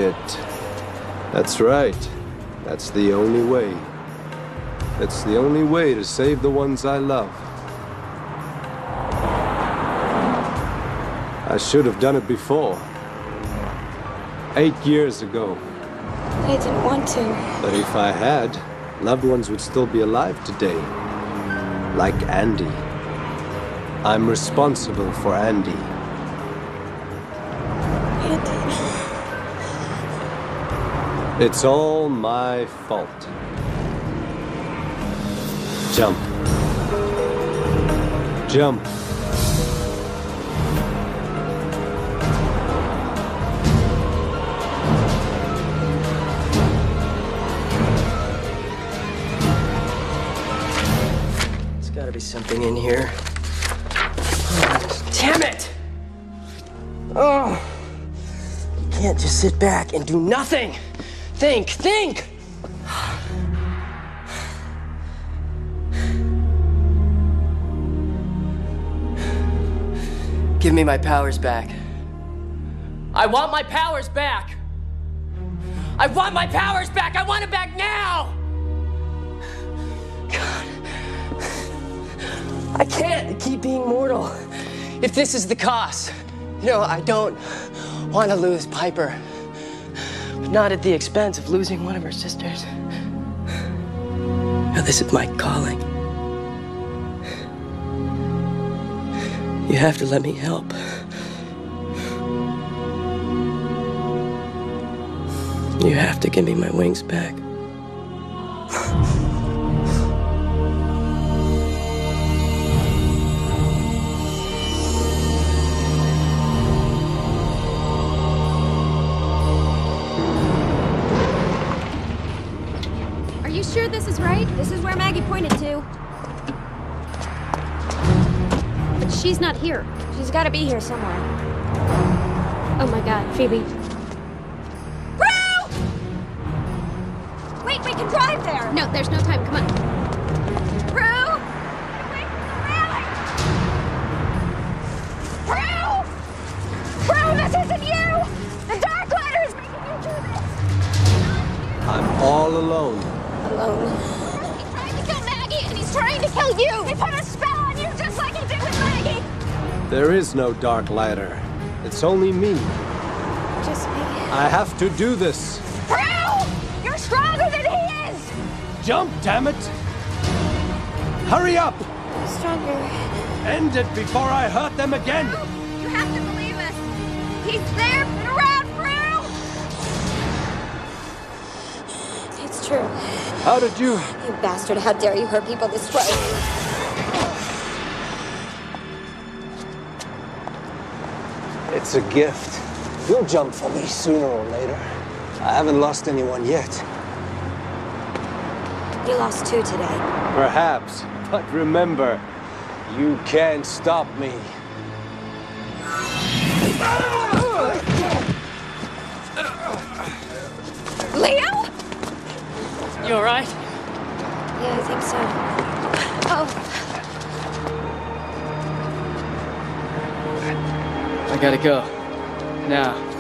it. That's right. That's the only way. It's the only way to save the ones I love. I should have done it before. 8 years ago. I didn't want to. But if I had, loved ones would still be alive today. Like Andy. I'm responsible for Andy. Andy. It's all my fault. Jump. Jump. There's gotta be something in here. Oh, damn it! Oh, you can't just sit back and do nothing. Think! Give me my powers back. I want my powers back! I want my powers back! I want it back now! God. I can't keep being mortal if this is the cost. You know, I don't want to lose Piper. But not at the expense of losing one of her sisters. Now, this is my calling. You have to let me help. You have to give me my wings back. Are you sure this is right? This is where Maggie pointed to. But she's not here. She's gotta be here somewhere. Oh my god, Phoebe. Prue! Wait, we can drive there! No, there's no time. Come on. Prue! Get away from the railing! Prue! Prue, this isn't you! The Dark Ladder is making you do this! I'm all alone. Alone. He tried to kill Maggie, and he's trying to kill you! He put a spell on you just like he did with Maggie! There is no dark ladder. It's only me. Just me. I have to do this. Prue! You're stronger than he is! Jump, damn it! Hurry up! Stronger. End it before I hurt them again! You have to believe us! He's there and around, Prue! It's true. How did you... You bastard, how dare you hurt people this way? It's a gift. You'll jump for me sooner or later. I haven't lost anyone yet. You lost 2 today. Perhaps, but remember, you can't stop me. Leo? You all right? Yeah, I think so. Oh. I gotta go. Now.